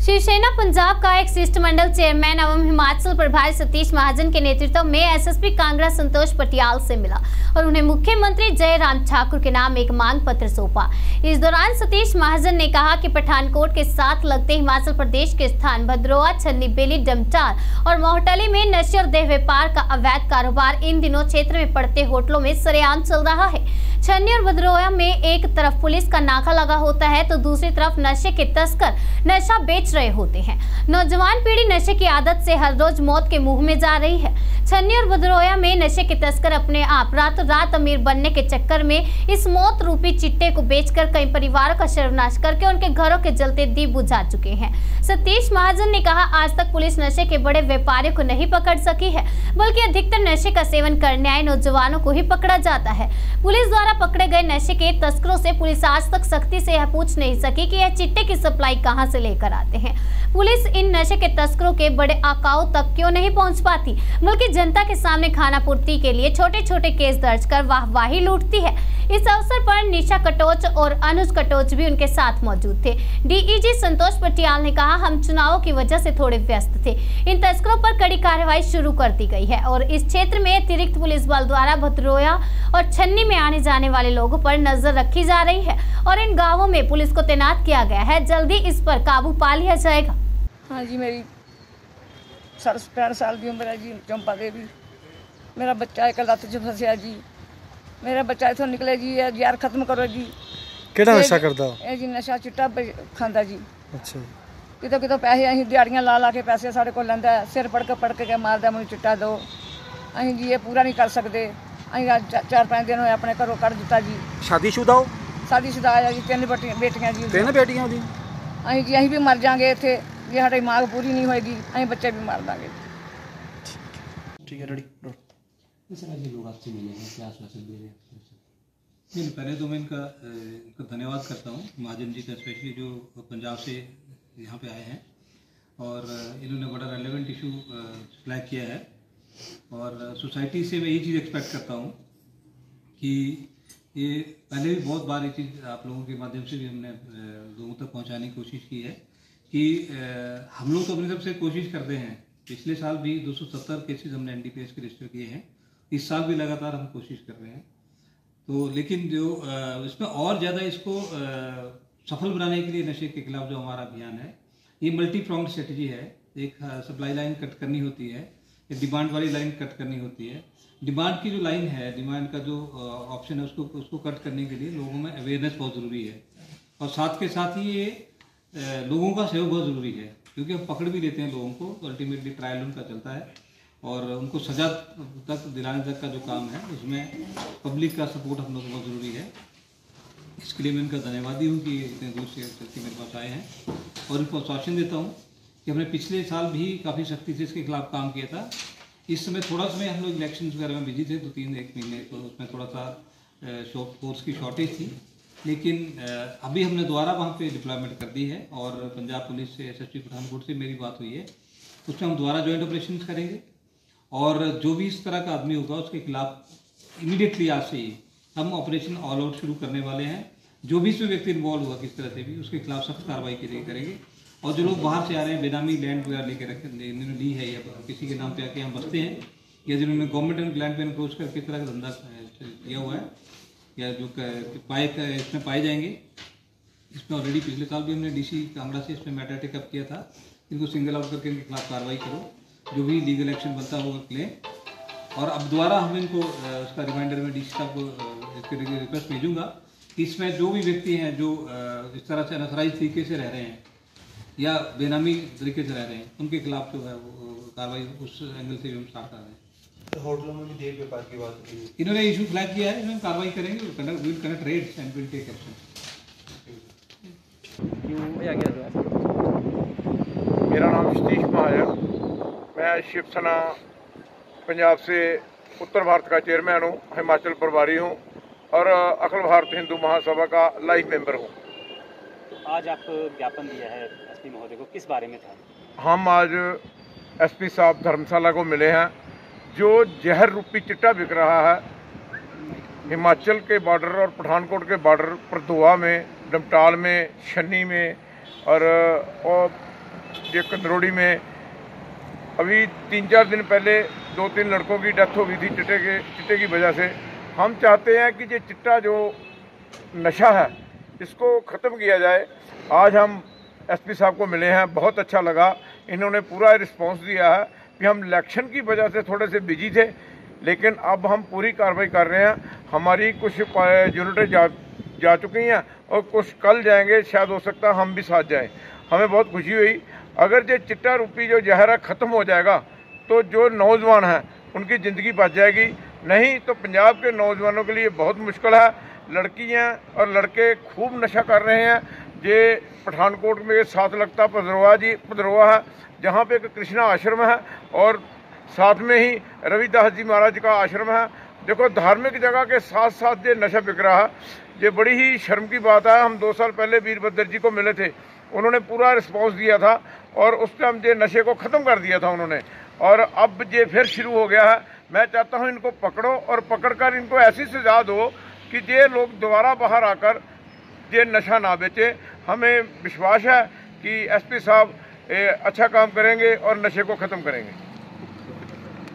शिवसेना पंजाब का एक शिष्टमंडल चेयरमैन एवं हिमाचल प्रभारी सतीश महाजन के नेतृत्व में एसएसपी कांगड़ा संतोष पटियाल से मिला और उन्हें मुख्यमंत्री जयराम ठाकुर के नाम एक मांग पत्र सौंपा। इस दौरान सतीश महाजन ने कहा कि पठानकोट के साथ लगते हिमाचल प्रदेश के स्थान भद्रोआ, छन्नी बेली, डमटाल और मोहटली में नशे और देह व्यापार का अवैध कारोबार इन दिनों क्षेत्र में पड़ते होटलों में सरेआम चल रहा है। छन्नी और भद्रोआ में एक तरफ पुलिस का नाका लगा होता है तो दूसरी तरफ नशे के तस्कर नशा बेच रहे होते हैं। नौजवान पीढ़ी नशे की आदत से हर रोज मौत के मुंह में जा रही है। छन्नी और भद्रोया में नशे के तस्कर अपने आप रातों रात अमीर बनने के चक्कर में इस मौत रूपी चिट्टे को बेचकर कई परिवारों का सर्वनाश करके उनके घरों के जलते दीप बुझा चुके हैं। सतीश महाजन ने कहा, आज तक पुलिस नशे के बड़े व्यापारियों को नहीं पकड़ सकी है, बल्कि अधिकतर नशे का सेवन करने आए नौजवानों को ही पकड़ा जाता है। पुलिस द्वारा पकड़े गए नशे के तस्करों से पुलिस आज तक सख्ती से यह पूछ नहीं सकी कि यह चिट्टे की सप्लाई कहां से लेकर आते हैं। पुलिस इन नशे के तस्करों के बड़े आकाओं तक क्यों नहीं पहुंच पाती, बल्कि जनता के सामने खाना पूर्ति के लिए छोटे छोटे केस दर्ज कर वाहवाही लूटती है। इस अवसर पर निशा कटोच और अनुज कटोच भी उनके साथ मौजूद थे। डीईजी संतोष पटियाल ने कहा, हम चुनावों की वजह से थोड़े व्यस्त थे। इन तस्करों पर कड़ी कार्रवाई शुरू कर दी गई है और इस क्षेत्र में अतिरिक्त पुलिस बल द्वारा भद्रोया और छन्नी में आने जाने वाले लोगों पर नजर रखी जा रही है और इन गाँवों में पुलिस को तैनात किया गया है। जल्दी इस पर काबू पा लिया जाएगा। हाँ जी, मेरी 65 साल की उम्र है जी। चंपा देवी, मेरा बच्चा एक लत्त च फसिया जी। मेरा बच्चा इथों निकले जी, यार खत्म करो जी। ਕਿਹੜਾ ਨਸ਼ਾ ਕਰਦਾ? ਇਹ ਜੀ ਨਸ਼ਾ ਚਿੱਟਾ ਖਾਂਦਾ ਜੀ। ਅੱਛਾ। ਕਿਤੋਂ ਕਿਤੋਂ ਪੈਸੇ ਅਸੀਂ ਦਿਹਾੜੀਆਂ ਲਾ ਕੇ ਪੈਸੇ ਸਾਡੇ ਕੋਲ ਲੈਂਦਾ, ਸਿਰ ਪੜ ਕੇ ਮਾਰਦਾ, ਮੈਨੂੰ ਚਿੱਟਾ ਦਿਓ। ਅਸੀਂ ਜੀ ਇਹ ਪੂਰਾ ਨਹੀਂ ਕਰ ਸਕਦੇ। ਅਸੀਂ 4-5 ਦਿਨ ਹੋਏ ਆਪਣੇ ਘਰੋਂ ਕੱਢ ਦਿੱਤਾ ਜੀ। शादीशुदा हो? शादीशुदा ਆ ਜੀ, 3 ਬੇਟੀਆਂ ਜੀ। 3 ਬੇਟੀਆਂ ਉਹਦੀ? ਅਸੀਂ ਵੀ ਮਰ ਜਾਾਂਗੇ ਇੱਥੇ ਜੇ ਸਾਡੀ ਮਾਂਗ पूरी नहीं होएगी। ਅਸੀਂ ਬੱਚੇ भी मार देंगे। ठीक है, रेडी। लोग आपसे मिले हैं, क्या आश्वासन दे रहे हैं? नहीं, पहले तो मैं इनका धन्यवाद करता हूँ, महाजन जी का, स्पेशली जो पंजाब से यहाँ पे आए हैं और इन्होंने बड़ा रेलेवेंट इशू फ्लैग किया है। और सोसाइटी से मैं ये चीज़ एक्सपेक्ट करता हूँ कि ये पहले भी बहुत बार ये चीज़ आप लोगों के माध्यम से भी हमने लोगों तक पहुँचाने की कोशिश की है कि हम लोग तो अपनी तरफ से कोशिश करते हैं। पिछले साल भी 270 केसेस हमने एनडीपीएस के रजिस्टर किए हैं। इस साल भी लगातार हम कोशिश कर रहे हैं। तो लेकिन जो इसमें और ज़्यादा इसको सफल बनाने के लिए नशे के खिलाफ जो हमारा अभियान है, ये मल्टी प्रोंग्ड स्ट्रेटजी है। एक सप्लाई लाइन कट करनी होती है, एक डिमांड वाली लाइन कट करनी होती है। डिमांड की जो लाइन है, डिमांड का जो ऑप्शन है, उसको कट करने के लिए लोगों में अवेयरनेस बहुत ज़रूरी है और साथ के साथ ही ये लोगों का सहयोग बहुत ज़रूरी है, क्योंकि हम पकड़ भी लेते हैं लोगों को तो अल्टीमेटली ट्रायल उनका चलता है और उनको सजा तक दिलाने तक का जो काम है उसमें पब्लिक का सपोर्ट हम लोग को बहुत ज़रूरी है। इसके लिए मैं इनका धन्यवादी हूँ कि इतने दूर से चल के मेरे पास आए हैं और इनको आश्वासन देता हूँ कि हमने पिछले साल भी काफ़ी सख्ती से इसके खिलाफ काम किया था। इस समय थोड़ा समय हम लोग इलेक्शन वगैरह में बिजी थे, 2-3-1 महीने, तो उसमें थोड़ा सा फोर्स की शॉर्टेज थी, लेकिन अभी हमने दोबारा वहाँ पे डिप्लॉयमेंट कर दी है और पंजाब पुलिस से, एसएसपी पठानकोट से मेरी बात हुई है, उसमें हम दोबारा जॉइंट ऑपरेशन करेंगे और जो भी इस तरह का आदमी होगा उसके खिलाफ इमीडिएटली आज से ही हम ऑपरेशन ऑल आउट शुरू करने वाले हैं। जो भी इसमें व्यक्ति इन्वॉल्व हुआ किस तरह से भी, उसके खिलाफ सख्त कार्रवाई के लिए करेंगे। और जो लोग बाहर से आ रहे हैं, बेनामी लैंड वगैरह लेकर इन्होंने ली है या किसी के नाम पे आके यहाँ बसते हैं, या जिन्होंने गवर्नमेंट लैंड पे एनक्रोच करके इस तरह का धंधा किया हुआ है या जो इसमें पाए जाएंगे, इसमें ऑलरेडी पिछले साल भी हमने डीसी कांगड़ा से इसमें मैटर टेकअप किया था। इनको सिंगल आउट करके इनके खिलाफ कार्रवाई करो, जो भी लीगल एक्शन बनता होगा क्लेम। और अब दोबारा हम इनको उसका रिमाइंडर में डीसी साहब को इसके रिक्वेस्ट भेजूंगा कि इसमें जो भी व्यक्ति हैं जो इस तरह से अनथराइज तरीके से रह रहे हैं या बेनामी तरीके से रह रहे हैं, उनके खिलाफ जो है वो कार्रवाई उस एंगल से भी हम स्टार्ट कर रहे हैं। तो होटलों में भी देह व्यापार की बात की, इन्होंने इशू फ्लैग किया है, इसमें कार्रवाई करेंगे, will connect raids and will take action. मेरा नाम सतीश महाजन, मैं शिवसेना पंजाब से उत्तर भारत का चेयरमैन हूँ, हिमाचल प्रभारी हूँ और अखिल भारत हिंदू महासभा का लाइव मेंबर हूँ। तो आज आप ज्ञापन दिया है एसपी महोदय को, किस बारे में था? हम आज एसपी साहब धर्मशाला को मिले हैं। जो जहर रूपी चिट्टा बिक रहा है हिमाचल के बॉर्डर और पठानकोट के बॉर्डर, भद्रोआ में, डमटाल में, छन्नी में और ये कंदरोड़ी में अभी 3-4 दिन पहले 2-3 लड़कों की डेथ हो गई थी चिट्टे की वजह से। हम चाहते हैं कि ये चिट्टा जो नशा है इसको ख़त्म किया जाए। आज हम एसपी साहब को मिले हैं, बहुत अच्छा लगा, इन्होंने पूरा रिस्पांस दिया है कि हम इलेक्शन की वजह से थोड़े से बिजी थे, लेकिन अब हम पूरी कार्रवाई कर रहे हैं। हमारी कुछ यूनिटें जा चुकी हैं और कुछ कल जाएंगे, शायद हो सकता है हम भी साथ जाएं। हमें बहुत खुशी हुई। अगर ये चिट्टा रूपी जो जहर है ख़त्म हो जाएगा तो जो नौजवान हैं उनकी ज़िंदगी बच जाएगी, नहीं तो पंजाब के नौजवानों के लिए बहुत मुश्किल है। लड़कियां और लड़के खूब नशा कर रहे हैं। ये पठानकोट में साथ लगता पदरवा है, जहाँ पे एक कृष्णा आश्रम है और साथ में ही रविदास जी महाराज का आश्रम है। देखो, धार्मिक जगह के साथ साथ ये नशा बिक रहा है, ये बड़ी ही शर्म की बात है। हम 2 साल पहले वीरभद्र जी को मिले थे, उन्होंने पूरा रिस्पॉन्स दिया था और उस टाइम ये नशे को ख़त्म कर दिया था उन्होंने, और अब ये फिर शुरू हो गया है। मैं चाहता हूँ इनको पकड़ो और पकड़कर इनको ऐसी सजा दो कि ये लोग दोबारा बाहर आकर ये नशा ना बेचे। हमें विश्वास है कि एसपी साहब अच्छा काम करेंगे और नशे को ख़त्म करेंगे।